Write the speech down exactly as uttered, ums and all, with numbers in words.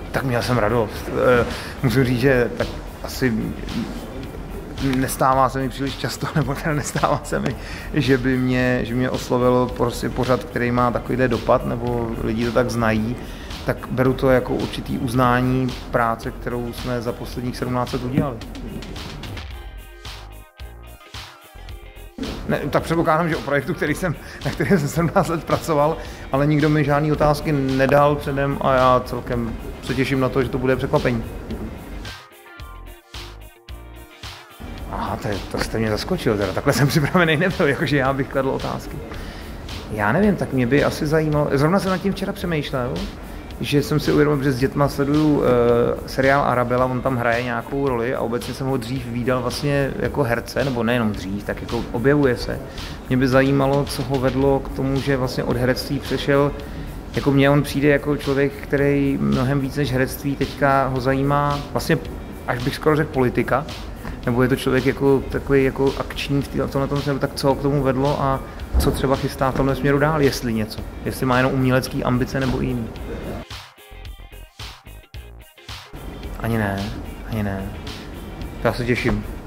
Tak měl jsem radost. Musím říct, že tak asi nestává se mi příliš často, nebo teda nestává se mi, že by mě, že by mě oslovilo prostě pořad, který má takovýhle dopad, nebo lidi to tak znají, tak beru to jako určitý uznání práce, kterou jsme za posledních sedmnáct let udělali. Ne, tak předpokládám, že o projektu, který jsem, na který jsem sedmnáct let pracoval, ale nikdo mi žádný otázky nedal předem a já celkem se těším na to, že to bude překvapení. Aha, to, to jste mě zaskočil, teda takhle jsem připravený nebyl, jakože já bych kladl otázky. Já nevím, tak mě by asi zajímalo, zrovna jsem nad tím včera přemýšlel, že jsem si uvědomil, že s dětma sleduju uh, seriál Arabella, on tam hraje nějakou roli a obecně jsem ho dřív vídal vlastně jako herce, nebo nejenom dřív, tak jako objevuje se. Mě by zajímalo, co ho vedlo k tomu, že vlastně od herectví přešel, jako mně on přijde jako člověk, který mnohem víc než herectví teďka ho zajímá, vlastně až bych skoro řekl politika, nebo je to člověk jako takový jako akční v tomhle tom směru, tak co k tomu vedlo a co třeba chystá v tomhle směru dál, jestli něco, jestli má jenom umělecký ambice nebo i jiný. Ani ne, ani ne. Já se těším.